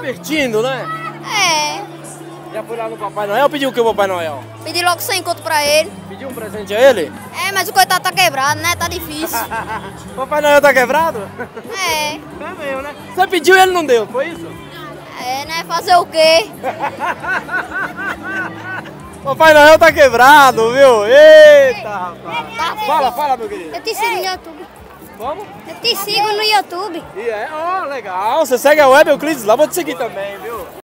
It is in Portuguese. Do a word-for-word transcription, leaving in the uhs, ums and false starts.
divertindo, né? É. Já foi lá no Papai Noel? Pediu o que o Papai Noel? Pedi logo sem conto pra ele. Pediu um presente a ele? É, mas o coitado tá quebrado, né? Tá difícil. Papai Noel tá quebrado? É. É mesmo, né? Você pediu e ele não deu, foi isso? É, né? Fazer o quê? Papai Noel tá quebrado, viu? Eita, rapaz. Tá. Fala, fala, meu querido. Eu te sigo no YouTube. Como? Eu te sigo no YouTube. E é, ó, legal. Você segue a Web Euclides lá, vou te seguir também, viu?